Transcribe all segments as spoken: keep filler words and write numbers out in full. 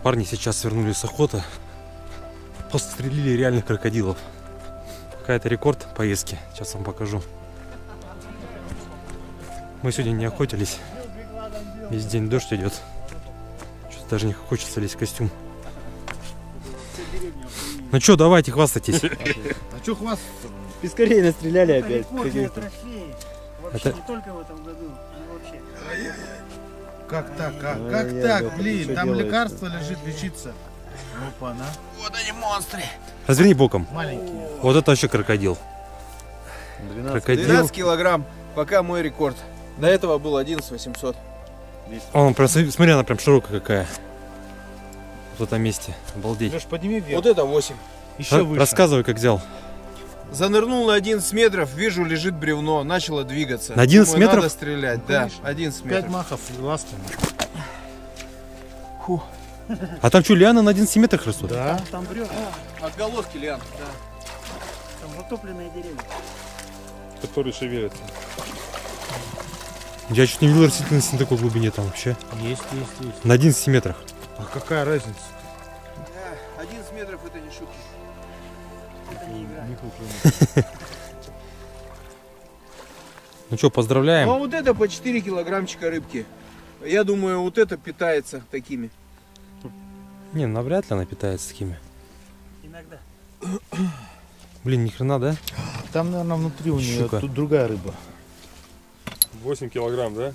Парни сейчас вернулись с охоты. Пострелили реальных крокодилов. Какая-то рекорд поездки. Сейчас вам покажу. Мы сегодня не охотились. Весь день дождь идет. Что-то даже не хочется лезть в костюм. Ну что, давайте, хвастайтесь. А что хвастаться? Пескарей настреляли Это опять. рекордные трофеи. Вообще Это- не только в этом году, но вообще. Как так? Как, Ой, как я, так, да, ты блин? что Там делаешь-то? лекарство лежит, лечиться. Опа, на. Вот они монстры. Разверни боком. Маленькие. Вот это вообще крокодил. Крокодил. двенадцать килограмм, пока мой рекорд. До этого был одиннадцать восемьсот. Он прям, смотри, она прям широкая какая. В этом месте. Обалдеть. Леш, подними вверх. Вот это восемь. Еще Ра- выше. Рассказывай, как взял. Занырнул на одиннадцать метров, вижу, лежит бревно, начало двигаться. На одиннадцать Думаю, метров? Надо стрелять, да, одиннадцать Пять метров. махов ластами. А там что, лианы на одиннадцати метрах растут? Да. Там бревна, Отголоски лиан, да. там затопленные деревья. Которые шевелятся. Я чуть не видел растительности на такой глубине там вообще. Есть, есть, есть. На одиннадцати метрах. А какая разница? Да, одиннадцать метров это не шутки. Это не игра. Не куплено. Ну что, поздравляем. Ну а вот это по четыре килограммчика рыбки. Я думаю, вот это питается такими. Не, навряд ли она питается такими. Иногда. Блин, ни хрена, да? Там, наверное, внутри у нее Щука. тут другая рыба. восемь килограмм, да?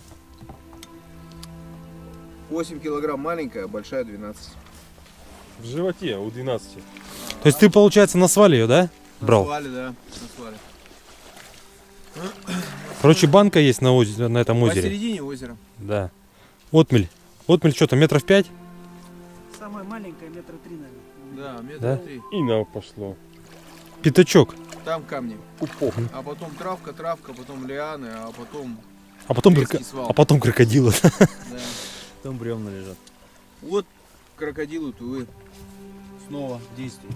восемь килограмм маленькая, а большая двенадцать. В животе у двенадцати. То есть ты, получается, на свале ее, да? Брал. На свале, да, на свале. Короче, банка есть на, озере, на этом озере. Посередине озера. Да. Отмель. Отмель что-то метров пять? Самая маленькая метра три, наверное. Да, метра Да? три. И на пошло. Пятачок. Там камни. Пупок. А потом травка, травка, потом лианы, а потом... А потом, Резкий кроко- свал. а потом крокодилы. Да. Там бревна лежат. Вот крокодилы Тувы. Снова в действии.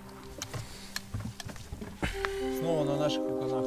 Снова на наших руках.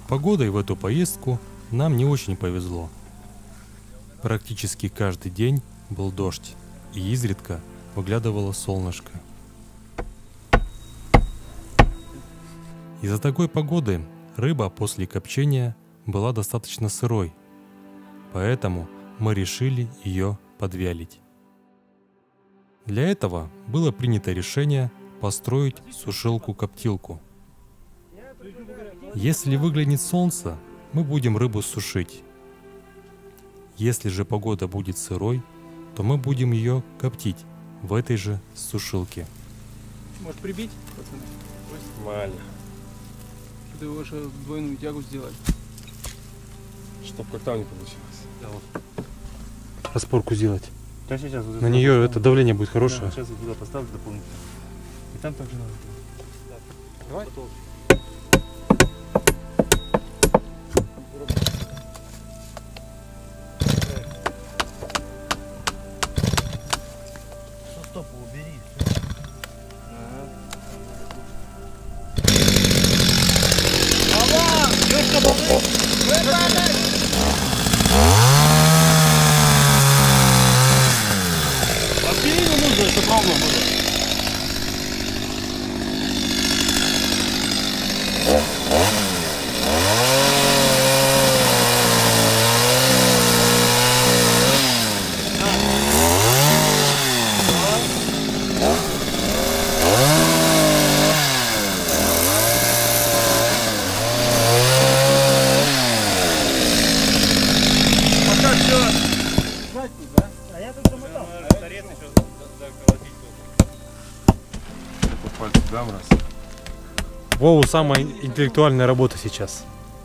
погодой в эту поездку нам не очень повезло. Практически каждый день был дождь, и изредка выглядывало солнышко. Из-за такой погоды рыба после копчения была достаточно сырой, поэтому мы решили ее подвялить. Для этого было принято решение построить сушилку-коптилку. Если выглянет солнце, мы будем рыбу сушить. Если же погода будет сырой, то мы будем ее коптить в этой же сушилке. Может прибить, пацаны? Нормально. Чтобы вашу двойную тягу сделать. Чтоб как там не получилось. Распорку сделать. Да, сейчас вот На нее это давление будет хорошее. Сейчас вот туда поставлю дополнительно. И там также надо. Давай. Стопу убери. А я тут замотал. По пальцу дам раз. Вову самая интеллектуальная работа сейчас.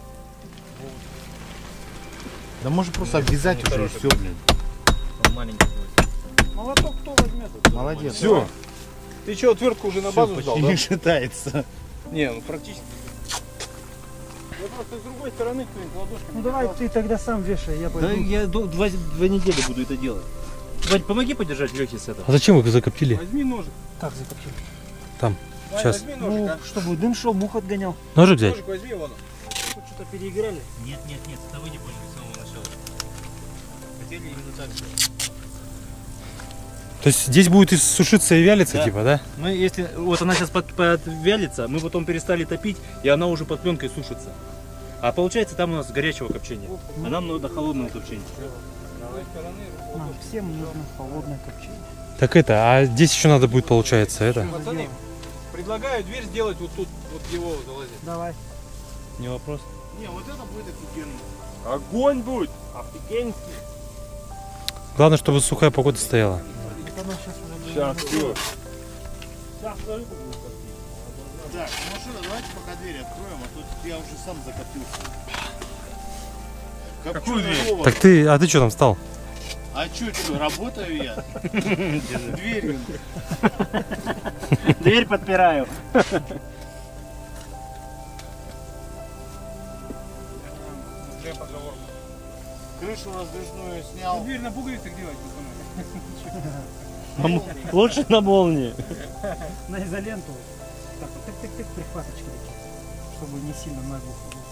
Да может просто обвязать уже и все, блин. Маленький. Молоток кто возьмет? Молодец. Все. Ты что, отвертку уже на Всё, базу сдал, почти да? не шатается. Не, ну практически. Я просто с другой стороны кто-нибудь ладошками. Ну давай ты тогда сам вешай, я пойду. Да я до- два, два недели буду это делать. Вань, помоги подержать Лехе с этого. А зачем вы закоптили? Возьми ножик. Так закоптил. Там. Вань, Сейчас. возьми Ну, ножик, а? чтобы дым шел, мух отгонял. Ножик взять? Ножик возьми, вон. Тут что-то переиграли. Нет, нет, нет, это вы не поняли с самого начала. Хотели именно так сделать. То есть здесь будет и сушиться и вялиться, Да. типа, да? Мы если вот она сейчас под, подвялится, мы потом перестали топить, и она уже под пленкой сушится. А получается там у нас горячего копчения. А нам надо холодного копчения. Нам всем нужно холодное копчение. Так это, а здесь еще надо будет, получается, это. Пацаны, предлагаю дверь сделать вот тут, вот его залазить. Давай. Не вопрос. Не, вот это будет офигенно. Огонь будет! Офигенский. Главное, чтобы сухая погода стояла. Вот она сейчас уже... Сейчас, все. Так, машина, давайте пока дверь откроем, а то я уже сам закопился. Какую дверь? Нового. Так ты, а ты что там стал? А чё, чё, работаю я? Дверью. Дверь подпираю. Крышу раздвижную снял. Дверь на пуговицах делать, пацаны. Лучше на молнии. На изоленту. Так вот, тык-тык-тык, прихваточки такие. Чтобы не сильно наглухо было.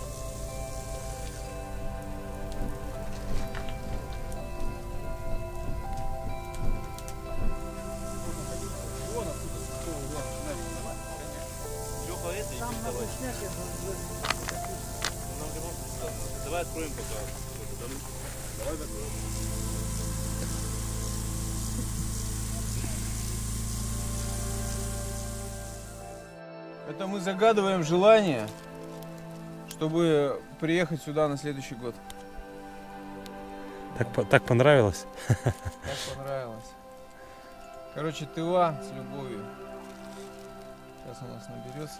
Там надо снять, я должен- Давай откроем пока. Это мы загадываем желание, чтобы приехать сюда на следующий год. Так, по- так понравилось? Так понравилось. Короче, тыла с любовью. Сейчас у нас наберется.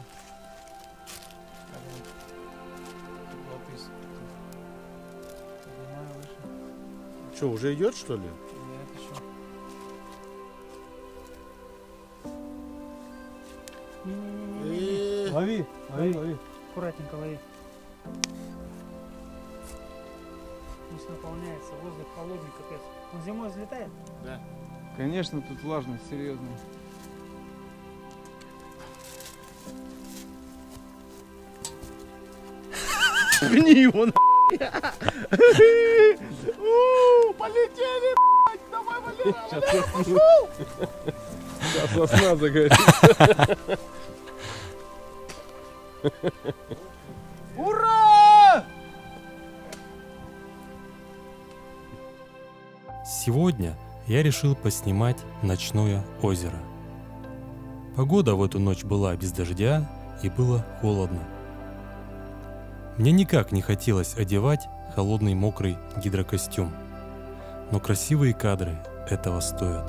Теплоты. Поднимаю выше. Что, уже идет, что ли? Нет, еще. Не-не-не-не-не. Э, Лови, лови, лови. Аккуратненько лови. Пусть наполняется, воздух холодный, капец. Он зимой взлетает? Конечно, тут влажность серьезная. Пни его на. У, полетели, блядь. Давай, Валера, Валера, пошел. Сейчас сосна загорит. Ура! Сегодня я решил поснимать ночное озеро. Погода в эту ночь была без дождя и было холодно. Мне никак не хотелось одевать холодный мокрый гидрокостюм, но красивые кадры этого стоят.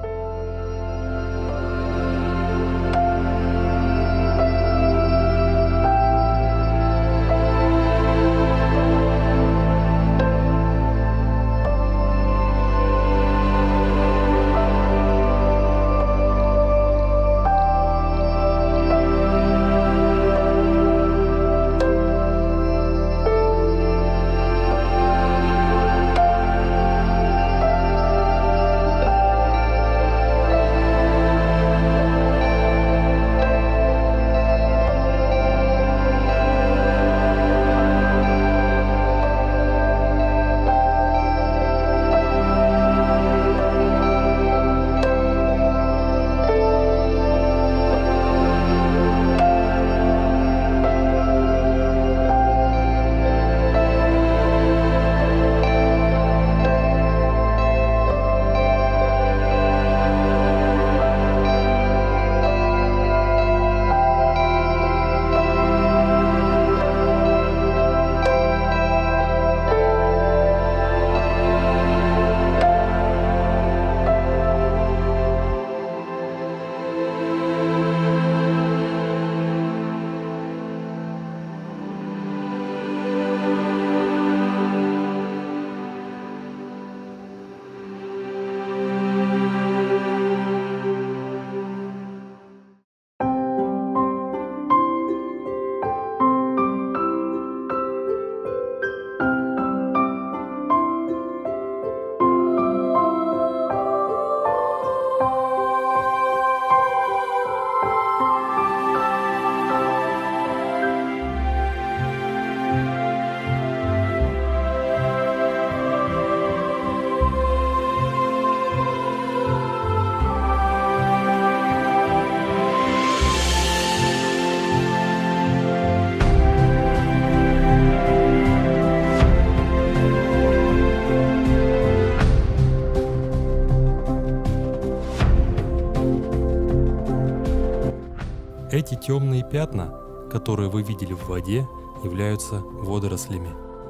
Эти темные пятна, которые вы видели в воде, являются водорослями.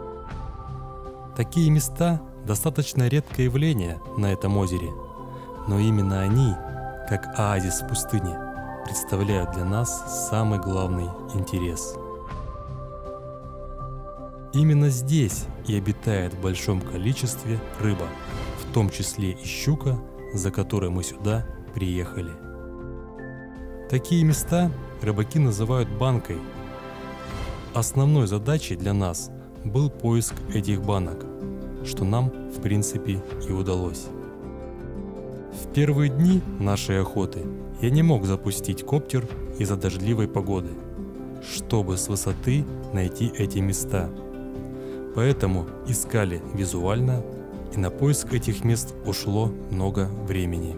Такие места – достаточно редкое явление на этом озере, но именно они, как оазис в пустыне, представляют для нас самый главный интерес. Именно здесь и обитает в большом количестве рыба, в том числе и щука, за которой мы сюда приехали. Такие места рыбаки называют банкой. Основной задачей для нас был поиск этих банок, что нам, в принципе, и удалось. В первые дни нашей охоты я не мог запустить коптер из-за дождливой погоды, чтобы с высоты найти эти места. Поэтому искали визуально, и на поиск этих мест ушло много времени.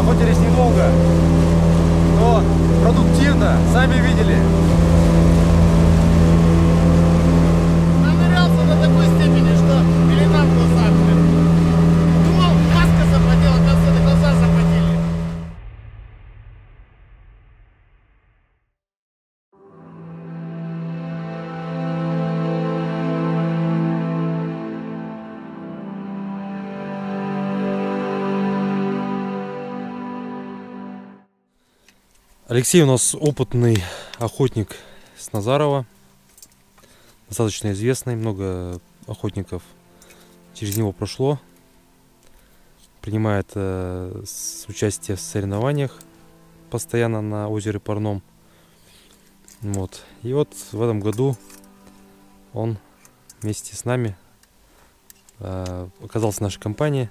охотились недолго, но продуктивно, сами видели. Нанырялся до такой степени, что пелена в глазах. Думал, маска запотела, оказывается, глаза запотели. Алексей у нас опытный охотник с Назарова, достаточно известный, много охотников через него прошло, принимает э, с участие в соревнованиях постоянно на озере Парном. Вот. И вот в этом году он вместе с нами э, оказался в нашей компании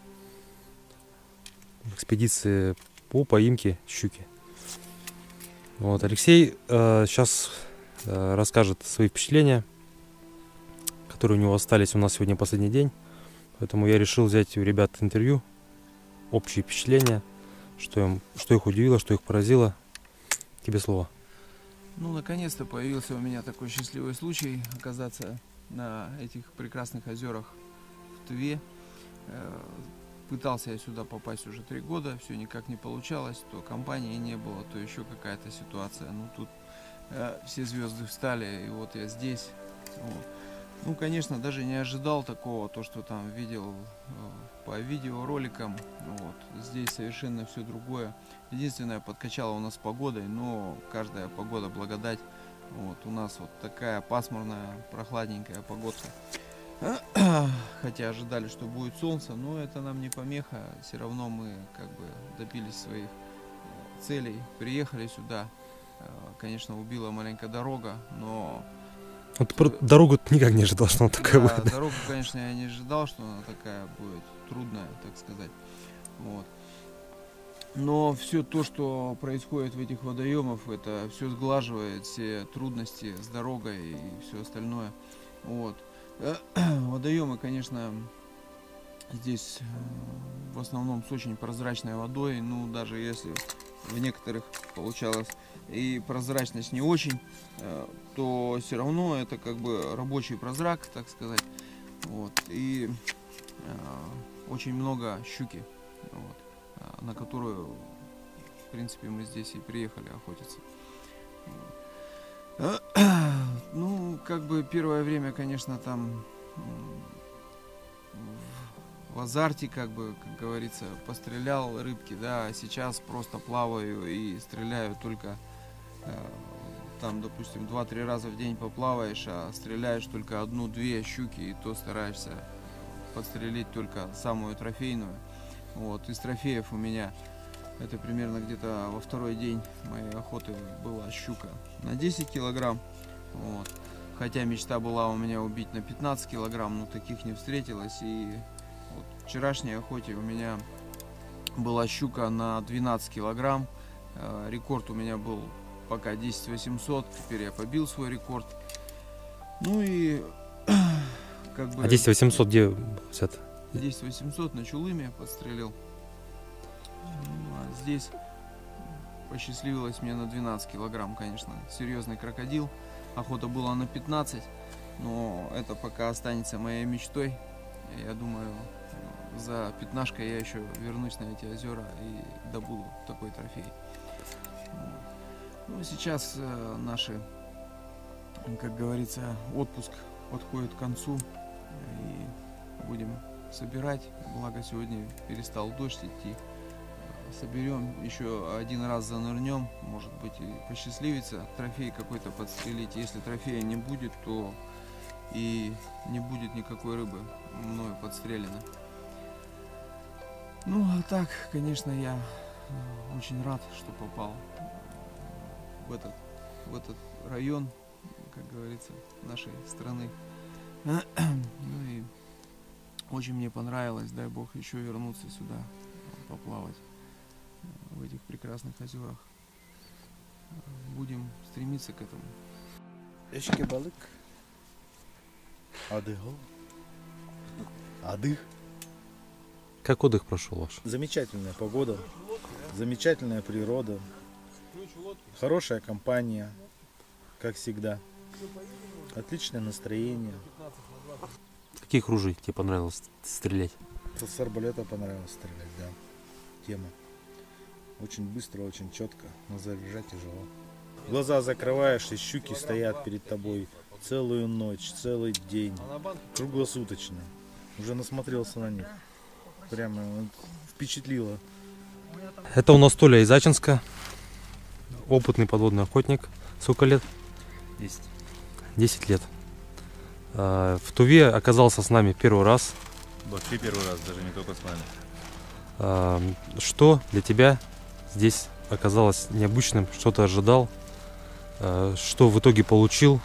в экспедиции по поимке щуки. Вот, Алексей э, сейчас э, расскажет свои впечатления, которые у него остались. У нас сегодня последний день, поэтому я решил взять у ребят интервью, общие впечатления, что, им, что их удивило, что их поразило. Тебе слово. Ну, наконец-то появился у меня такой счастливый случай оказаться на этих прекрасных озерах в Тыве. Пытался я сюда попасть уже три года, все никак не получалось, то компании не было, то еще какая-то ситуация. Ну, тут э, все звезды встали, и вот я здесь. Вот. Ну, конечно, даже не ожидал такого, то, что там видел э, по видеороликам. Вот. Здесь совершенно все другое. Единственное, подкачала у нас погодой, но каждая погода благодать. Вот. У нас вот такая пасмурная, прохладненькая погодка. Хотя ожидали, что будет солнце, но это нам не помеха. Все равно мы как бы добились своих целей, приехали сюда. Конечно, убила маленькая дорога, но... Вот про дорогу ты никак не ожидал, что она такая да, будет. Дорогу, конечно, я не ожидал, что она такая будет трудная, так сказать. Вот. Но все то, что происходит в этих водоемах, это все сглаживает все трудности с дорогой и все остальное. Вот. Водоемы, конечно, здесь в основном с очень прозрачной водой. Ну, даже если в некоторых получалось и прозрачность не очень, то все равно это как бы рабочий прозрак, так сказать. Вот. И э, очень много щуки, вот, на которую, в принципе, мы здесь и приехали охотиться. Ну, как бы первое время, конечно, там в азарте, как бы, как говорится, пострелял рыбки, да, а сейчас просто плаваю и стреляю только, там, допустим, два-три раза в день поплаваешь, а стреляешь только одну-две щуки, и то стараешься подстрелить только самую трофейную. Вот, из трофеев у меня это примерно где-то во второй день моей охоты была щука на десять килограмм. Вот. Хотя мечта была у меня убить на пятнадцать килограмм, но таких не встретилось. И вот в вчерашней охоте у меня была щука на двенадцать килограмм. Рекорд у меня был пока десять восемьсот. Теперь я побил свой рекорд. Ну и как бы... А десять восемьсот где взят? десять восемьсот на Чулыме подстрелил. Ну, а здесь посчастливилось мне на двенадцать килограмм, конечно. Серьезный крокодил. Охота была на пятнадцать, но это пока останется моей мечтой. Я думаю, за пятнашкой я еще вернусь на эти озера и добуду такой трофей. Ну, сейчас э, наши, как говорится, отпуск подходит к концу. И будем собирать. Благо сегодня перестал дождь идти. Соберем, еще один раз занырнем, может быть, и посчастливится трофей какой-то подстрелить. Если трофея не будет, то и не будет никакой рыбы мною подстрелено. Ну, а так, конечно, я очень рад, что попал в этот, в этот район, как говорится, нашей страны. Ну и очень мне понравилось, дай бог, еще вернуться сюда, поплавать в этих прекрасных озерах. Будем стремиться к этому. Eşke balık. Adı o. Adı. Как отдых прошел ваш? Замечательная погода, замечательная природа, хорошая компания, как всегда, отличное настроение. Каких ружей тебе понравилось стрелять? С арбалета понравилось стрелять, да, тема. Очень быстро, очень четко, но заряжать тяжело. Глаза закрываешь, и щуки стоят перед тобой целую ночь, целый день, круглосуточно. Уже насмотрелся на них. Прямо вот впечатлило. Это у нас Толя из Ачинска, опытный подводный охотник. Сколько лет? Есть. десять лет. В Туве оказался с нами первый раз. Вообще первый раз, даже не только с нами. Что для тебя здесь оказалось необычным? Что ты ожидал? Что в итоге получил?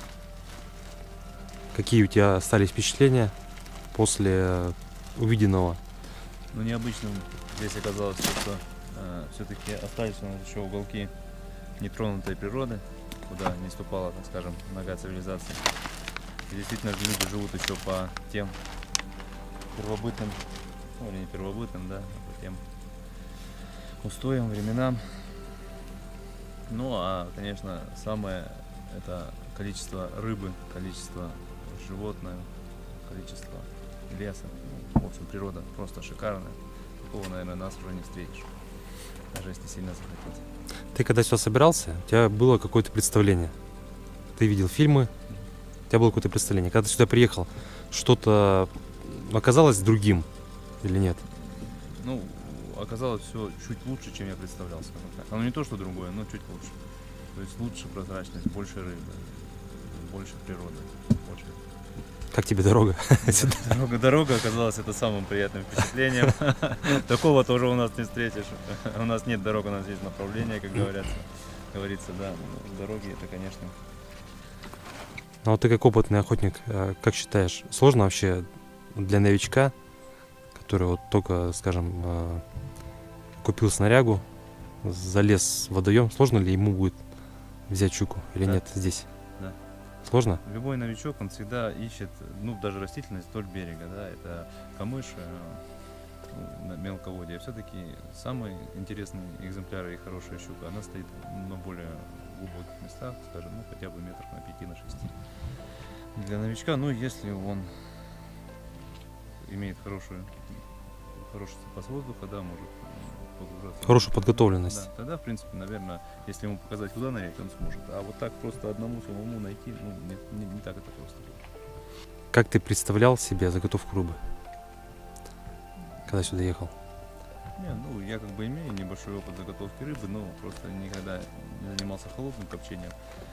Какие у тебя остались впечатления после увиденного? Ну, необычным здесь оказалось то, что э, все-таки остались у нас еще уголки нетронутой природы, куда не ступала, так скажем, нога цивилизации. И действительно люди живут еще по тем первобытным, ну или не первобытным, да, по тем устоям, временам. Ну, а, конечно, самое это количество рыбы, количество животных, количество леса. В общем, природа просто шикарная. Такого, наверное, нас уже не встретишь, даже если сильно захотеть. Ты когда сюда собирался, у тебя было какое-то представление. Ты видел фильмы, у тебя было какое-то представление. Когда ты сюда приехал, что-то оказалось другим или нет? Ну, оказалось все чуть лучше, чем я представлял, скажем так. Оно не то, что другое, но чуть лучше. То есть лучше прозрачность, больше рыбы, больше природы. Очень. Как тебе дорога? Дорога, дорога оказалась это самым приятным впечатлением. Такого тоже у нас не встретишь. У нас нет дорог, у нас есть направление, как говорится. Говорится, да, дороги это, конечно. Ну вот ты как опытный охотник, как считаешь, сложно вообще для новичка, который вот только, скажем, купил снарягу, залез в водоем, сложно ли ему будет взять щуку или Да. нет здесь? Да. Сложно? Любой новичок, он всегда ищет, ну, даже растительность вдоль берега, да, это камыш, э, ну, мелководье. Все-таки самый интересный экземпляр и хорошая щука, она стоит на более глубоких местах, скажем, ну, хотя бы метрах на пяти, на шести. Для новичка, ну, если он имеет хорошую, хороший запас воздуха, да, может погружаться. Хорошую подготовленность. Да, тогда, в принципе, наверное, если ему показать, куда нырять, он сможет. А вот так просто одному самому найти, ну, не, не, не так это просто. Как ты представлял себе заготовку рыбы, когда сюда ехал? Не, ну, я как бы имею небольшой опыт заготовки рыбы, но просто никогда не занимался холодным копчением.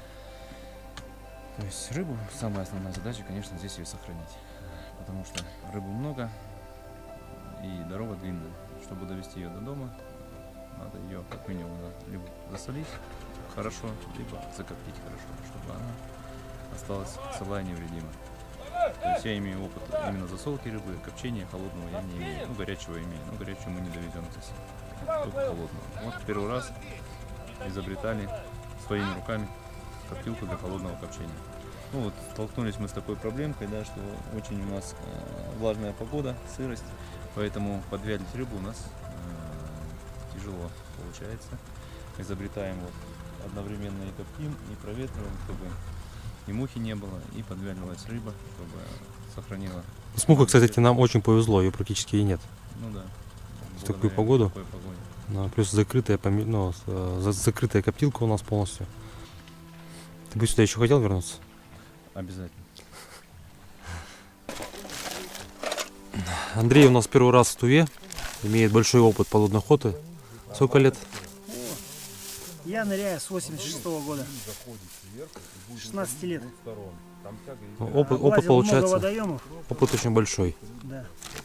То есть рыбу, самая основная задача, конечно, здесь ее сохранить. Потому что рыбы много и дорога длинная. Чтобы довести ее до дома, надо ее как минимум либо засолить хорошо, либо закоптить хорошо, чтобы она осталась цела и невредима. То есть я имею опыт именно засолки рыбы, копчения холодного я не имею. Ну, горячего имею, но горячего мы не довезем здесь, только холодного. Вот первый раз изобретали своими руками коптилку для холодного копчения. Ну вот, столкнулись мы с такой проблемкой, да, что очень у нас э, влажная погода, сырость, поэтому подвялить рыбу у нас э, тяжело получается. Изобретаем вот одновременно и коптим, и проветриваем, чтобы и мухи не было, и подвяливалась рыба, чтобы сохранила. С мухой, кстати, нам очень повезло, ее практически и нет. Ну да. В такую погоду. В такой погоде. Ну, плюс закрытая, поми- ну, э, за- закрытая коптилка у нас полностью. Ты бы сюда еще хотел вернуться? Обязательно. Андрей у нас первый раз в Туве, имеет большой опыт подводной охоты. Сколько лет? Я ныряю с восемьдесят шестого года. шестнадцать лет. Опыт, опыт Облазил много получается, водоемов. опыт очень большой. Да.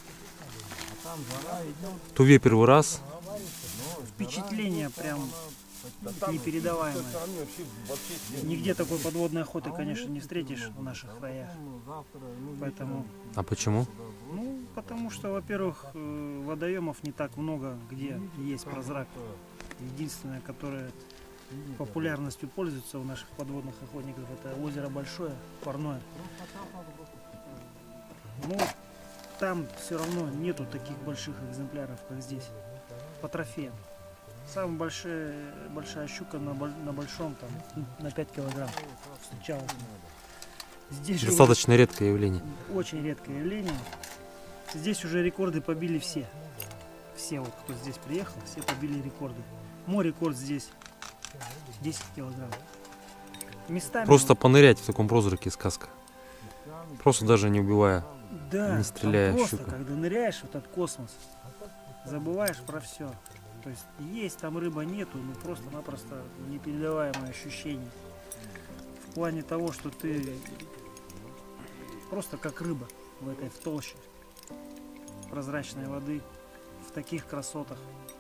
В Туве первый раз. Впечатление прям непередаваемое. Нигде такой подводной охоты, конечно, не встретишь в наших краях. Поэтому, А почему? ну, потому что, во-первых, э, водоемов не так много, где есть прозрак. Единственное, которое популярностью пользуется у наших подводных охотников, это озеро Большое, Парное. Ну, там все равно нету таких больших экземпляров, как здесь, по трофеям. Самая большая, большая щука на, на большом, там, на пять килограмм встречалась. Здесь достаточно уже редкое явление. Очень редкое явление. Здесь уже рекорды побили все. Все, вот, кто здесь приехал, все побили рекорды. Мой рекорд здесь десять килограмм. Местами Просто вот, понырять в таком прозраке сказка. Просто даже не убивая, да, не стреляя в просто, щуку. когда ныряешь в этот космос, забываешь про все. То есть есть там рыба, нету, ну просто-напросто непередаваемое ощущение. В плане того, что ты просто как рыба в этой в толще прозрачной воды, в таких красотах.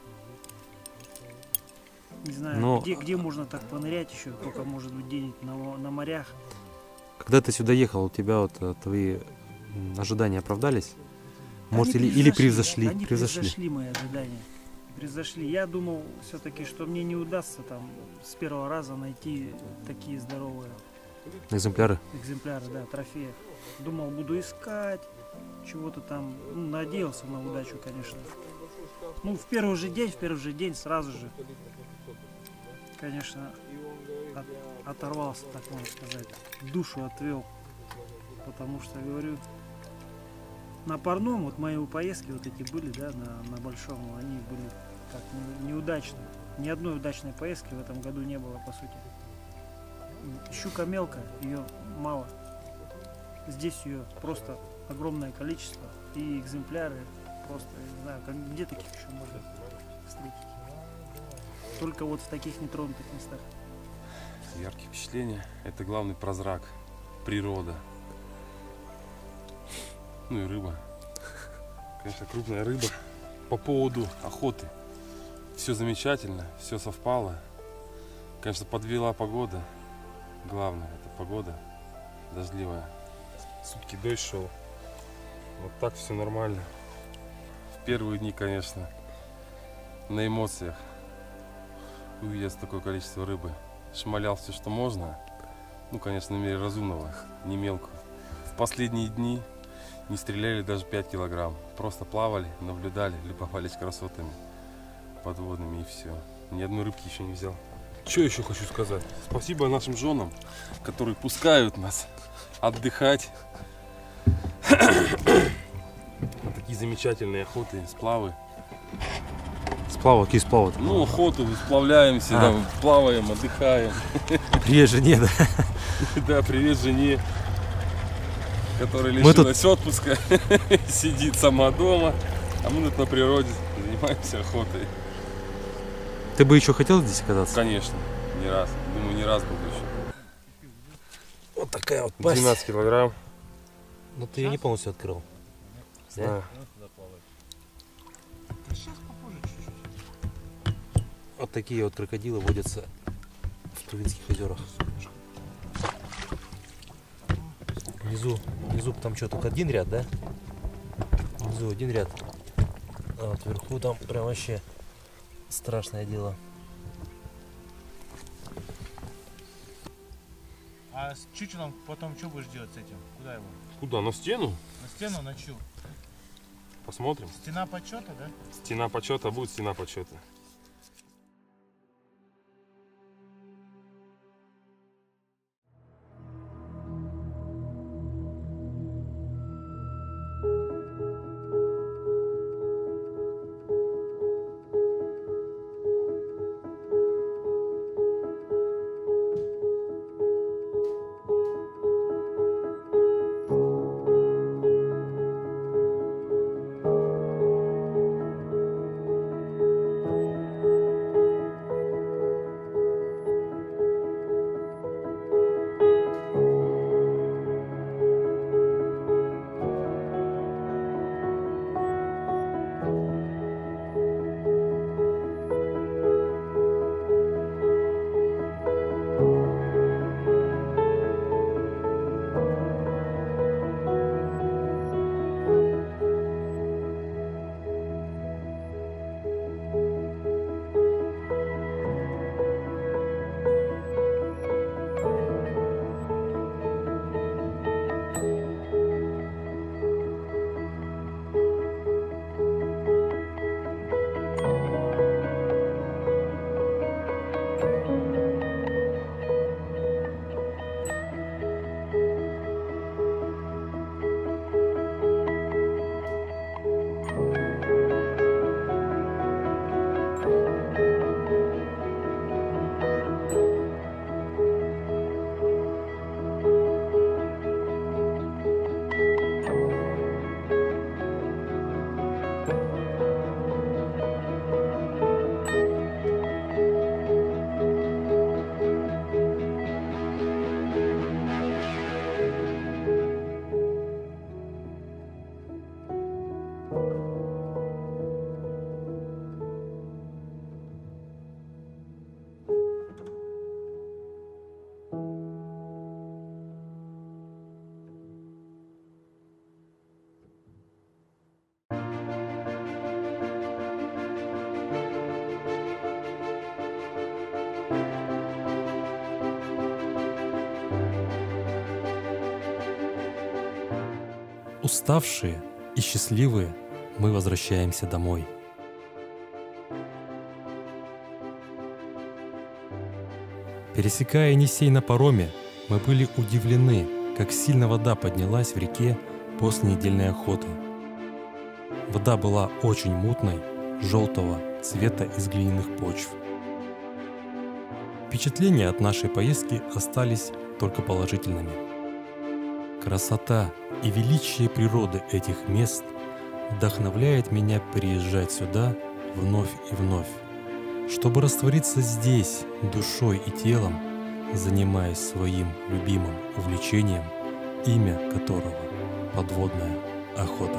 Не знаю, Но... где, где можно так понырять еще, только может быть где-нибудь на, на морях. Когда ты сюда ехал, у тебя вот э, твои м, ожидания оправдались? Может, Они или, или превзошли? Они превзошли. превзошли мои ожидания. Превзошли. Я думал все-таки, что мне не удастся там с первого раза найти такие здоровые Экземпляры. экземпляры, да, трофеи. Думал, буду искать, чего-то там, ну, надеялся на удачу, конечно. Ну, в первый же день, в первый же день сразу же, конечно, от, оторвался, так можно сказать, душу отвел, потому что, говорю, на парном, вот мои поездки вот эти были, да, на, на большом, они были так не, неудачные. Ни одной удачной поездки в этом году не было, по сути. Щука мелкая, ее мало. Здесь ее просто огромное количество, и экземпляры просто, я не знаю, как, где таких еще можно встретить. Только вот в таких нетронутых местах. Яркие впечатления. Это главный прозрак. Природа. Ну и рыба. Конечно, крупная рыба. По поводу охоты. Все замечательно, все совпало. Конечно, подвела погода. Главное, это погода дождливая. Сутки дождь шел. Вот так все нормально. В первые дни, конечно, на эмоциях. Увидел такое количество рыбы. Шмалял все, что можно. Ну, конечно, в мере разумного, не мелкую. В последние дни не стреляли даже пять килограмм. Просто плавали, наблюдали, любовались красотами подводными, и все. Ни одной рыбки еще не взял. Что еще хочу сказать? Спасибо нашим женам, которые пускают нас отдыхать. Такие замечательные охоты, сплавы. Сплава, какие сплавы? Ну, охоту, сплавляемся, А. там, плаваем, отдыхаем. Привет жене, да? Да, привет жене, которая Мы тут- лишилась отпуска, сидит сама дома, а мы тут на природе занимаемся охотой. Ты бы еще хотел здесь кататься? Конечно, не раз, думаю, не раз буду еще. Вот такая вот двенадцать килограмм. Но ты ее не полностью открыл. Знаю. Вот такие вот крокодилы водятся в Тувинских озерах. Внизу, внизу там что, только один ряд, да? Внизу один ряд. А вот вверху там прям вообще страшное дело. А с чучелом потом что будешь делать с этим? Куда его? Куда? На стену? На стену, на чью? Посмотрим. Стена почета, да? Стена почета, будет стена почета. Уставшие и счастливые мы возвращаемся домой. Пересекая Енисей на пароме, мы были удивлены, как сильно вода поднялась в реке после недельной охоты. Вода была очень мутной, желтого цвета из глиняных почв. Впечатления от нашей поездки остались только положительными. Красота и величие природы этих мест вдохновляет меня приезжать сюда вновь и вновь, чтобы раствориться здесь душой и телом, занимаясь своим любимым увлечением, имя которого — подводная охота.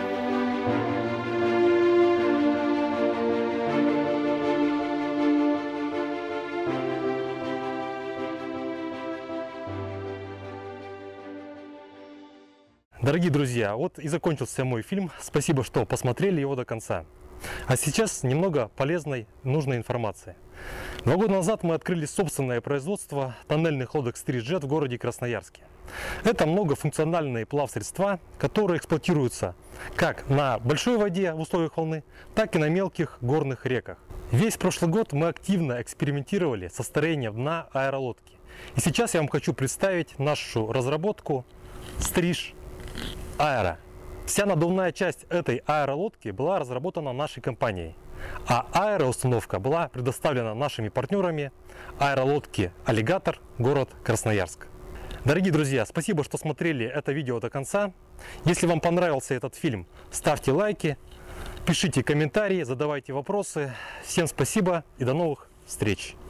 Дорогие друзья, вот и закончился мой фильм. Спасибо, что посмотрели его до конца. А сейчас немного полезной, нужной информации. Два года назад мы открыли собственное производство тоннельных лодок StreetJet в городе Красноярске. Это многофункциональные плавсредства, которые эксплуатируются как на большой воде в условиях волны, так и на мелких горных реках. Весь прошлый год мы активно экспериментировали со строением дна аэролодки. И сейчас я вам хочу представить нашу разработку Стриж Аэро. Вся надувная часть этой аэролодки была разработана нашей компанией, а аэроустановка была предоставлена нашими партнерами аэролодки «Аллигатор», город Красноярск. Дорогие друзья, спасибо, что смотрели это видео до конца. Если вам понравился этот фильм, ставьте лайки, пишите комментарии, задавайте вопросы. Всем спасибо и до новых встреч!